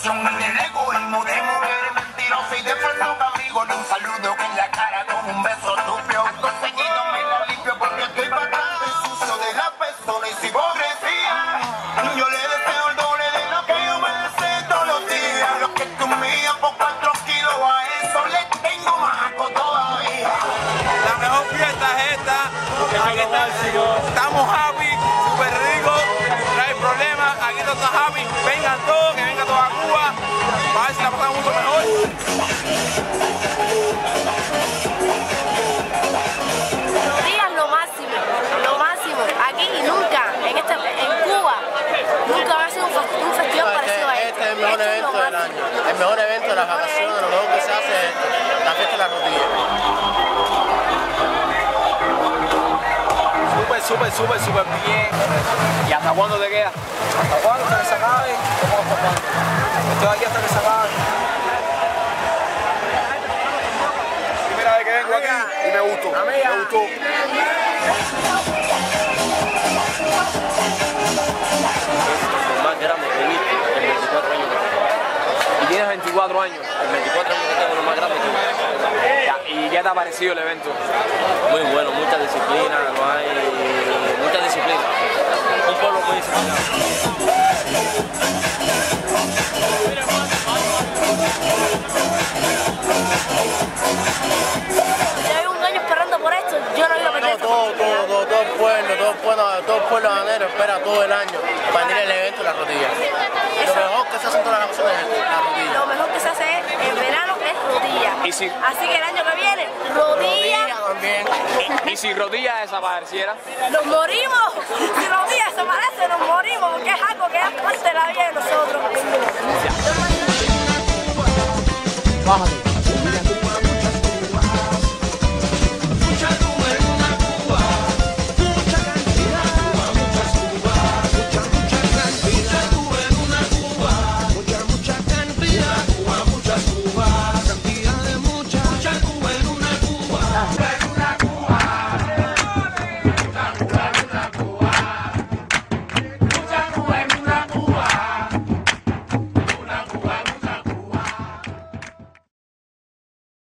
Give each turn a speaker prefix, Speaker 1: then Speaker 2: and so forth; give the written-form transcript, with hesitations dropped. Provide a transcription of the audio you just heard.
Speaker 1: pasión y el egoísmo de mujeres mentirosas y de falsos amigos. Ni un saludo que en la cara con un beso tupio. Conseguido me la limpio porque estoy bastante sucio de la persona y sin hipocresía. Yo le deseo el doble de lo que yo me deseo todos los días. Lo que tú mías por 4 kilos a eso le tengo más asco todavía.
Speaker 2: La mejor fiesta es esta. Aquí estamos happy, súper rico, no hay problema. Aquí todos están happy. Vengan todos, que venga toda Cuba. Para ver si la pasamos mucho mejor.
Speaker 3: Los días lo máximo. Aquí y nunca, en Cuba, nunca va a ser un festival parecido a este.
Speaker 4: Este es el mejor evento del año. El mejor evento de las vacaciones, lo mejor que se hace es la fiesta de la rodilla. Súper bien.
Speaker 2: ¿Y hasta cuándo te queda?
Speaker 4: ¿Hasta cuándo? ¿Hasta que se acabe? ¿Cómo hasta cuándo? Estoy aquí hasta que se acabe.
Speaker 2: Primera vez que vengo aquí y me gustó. Me gustó.
Speaker 4: El más grande que he visto en 24 años que tengo.
Speaker 2: Y tienes 24 años.
Speaker 4: En 24 años que tengo, lo más grande que he visto.
Speaker 2: ¿Y qué te ha parecido el evento?
Speaker 4: Muy bueno, mucha disciplina, no hay mucha disciplina. Un pueblo muy disciplinado.
Speaker 3: Llevo un año esperando por esto, yo no iba a perder.
Speaker 4: Todo el pueblo ganero espera todo el año para venir el evento de la rodilla. Lo mejor que se hace en todas las vacaciones es la rodilla.
Speaker 3: Lo mejor que se hace en verano es rodilla.
Speaker 2: ¿Y si-
Speaker 3: Así que el año que viene, rodilla.
Speaker 4: También.
Speaker 2: ¿Y si rodilla desapareciera?
Speaker 3: Nos morimos. Si rodilla desaparece, nos morimos porque es algo que es parte de la vida de nosotros.
Speaker 5: Bájate.